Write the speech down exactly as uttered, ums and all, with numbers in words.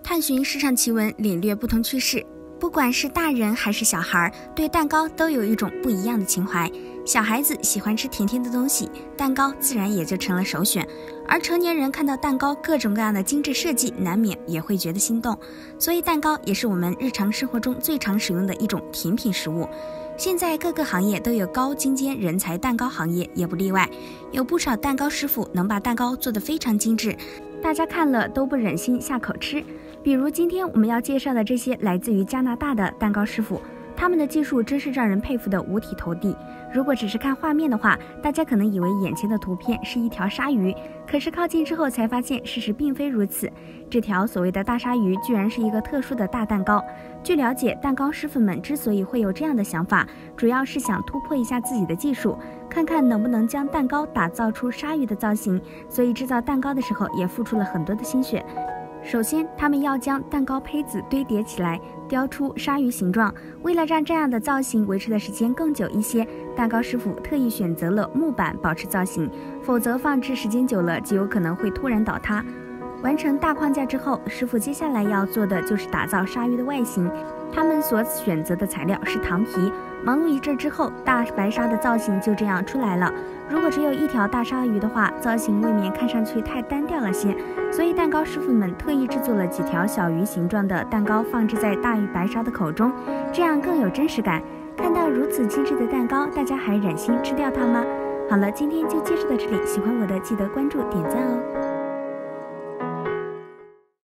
探寻时尚奇闻，领略不同趋势。不管是大人还是小孩，对蛋糕都有一种不一样的情怀。小孩子喜欢吃甜甜的东西，蛋糕自然也就成了首选。而成年人看到蛋糕各种各样的精致设计，难免也会觉得心动。所以蛋糕也是我们日常生活中最常使用的一种甜品食物。现在各个行业都有高精尖人才，蛋糕行业也不例外。有不少蛋糕师傅能把蛋糕做得非常精致，大家看了都不忍心下口吃。比如今天我们要介绍的这些来自于加拿大的蛋糕师傅，他们的技术真是让人佩服的五体投地。如果只是看画面的话，大家可能以为眼前的图片是一条鲨鱼，可是靠近之后才发现事实并非如此。这条所谓的大鲨鱼居然是一个特殊的大蛋糕。据了解，蛋糕师傅们之所以会有这样的想法，主要是想突破一下自己的技术，看看能不能将蛋糕打造出鲨鱼的造型，所以制造蛋糕的时候也付出了很多的心血。首先，他们要将蛋糕胚子堆叠起来，雕出鲨鱼形状。为了让这样的造型维持的时间更久一些，蛋糕师傅特意选择了木板保持造型，否则放置时间久了极有可能会突然倒塌。完成大框架之后，师傅接下来要做的就是打造鲨鱼的外形。他们所选择的材料是糖皮。忙碌一阵之后，大白鲨的造型就这样出来了。如果只有一条大鲨鱼的话，造型未免看上去太单调了些，所以蛋糕师傅们特意制作了几条小鱼形状的蛋糕，放置在大鱼白鲨的口中，这样更有真实感。看到如此精致的蛋糕，大家还忍心吃掉它吗？好了，今天就介绍到这里，喜欢我的记得关注点赞哦。